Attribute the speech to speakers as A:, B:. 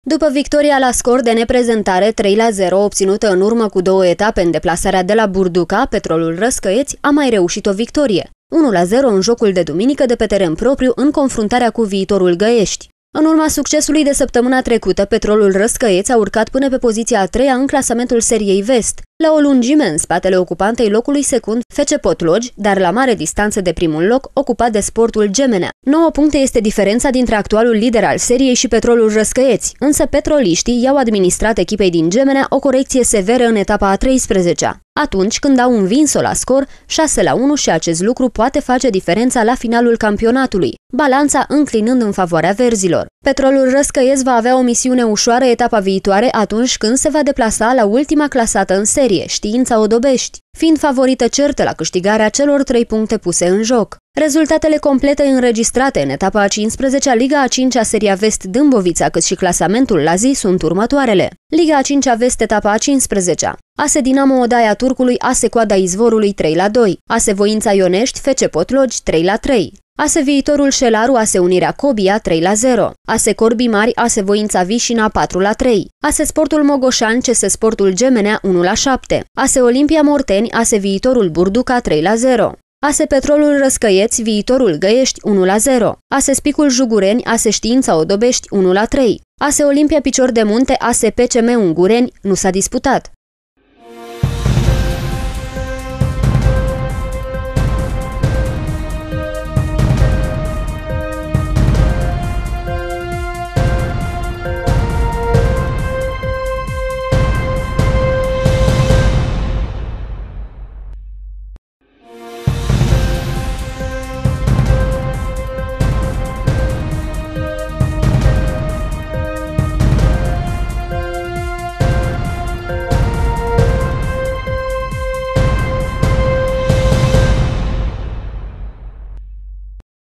A: După victoria la scor de neprezentare 3-0 obținută în urmă cu 2 etape în deplasarea de la Burduca, Petrolul Răscăieți a mai reușit o victorie, 1-0 în jocul de duminică de pe teren propriu în confruntarea cu Viitorul Găiești. În urma succesului de săptămâna trecută, Petrolul Răscăieți a urcat până pe poziția a 3-a în clasamentul seriei Vest, la o lungime în spatele ocupantei locului secund FC Potlogi, dar la mare distanță de primul loc ocupat de Sportul Gemenea. 9 puncte este diferența dintre actualul lider al seriei și Petrolul Răscăieți, însă petroliștii i-au administrat echipei din Gemenea o corecție severă în etapa a 13-a, atunci când au învins-o la scor 6-1 și acest lucru poate face diferența la finalul campionatului, balanța înclinând în favoarea verzilor. Petrolul Răscăieți va avea o misiune ușoară etapa viitoare atunci când se va deplasa la ultima clasată în serie, Știința Odobești, fiind favorită certă la câștigarea celor 3 puncte puse în joc. Rezultatele complete înregistrate în etapa a 15-a, Liga a 5-a Seria Vest Dâmbovița, cât și clasamentul la zi sunt următoarele. Liga a 5-a Vest, etapa a 15-a. ASE Dinamo Odaia Turcului, ASE Coada Izvorului 3-2, ASE Voința Ionești, FC Potlogi 3-3. ASE Viitorul Șelaru, ASE Unirea Cobia 3-0, ASE Corbii Mari, ASE Voința Vișina 4-3, ASE Sportul Mogoșani, CS Sportul Gemenea 1-7, ASE Olimpia Morteni, ASE Viitorul Burduca 3-0, ASE Petrolul Răscăieți, Viitorul Găiești 1-0, ASE Spicul Jugureni, ASE Știința Odobești 1-3, ASE Olimpia Picior de Munte, ASE PCM Ungureni nu s-a disputat.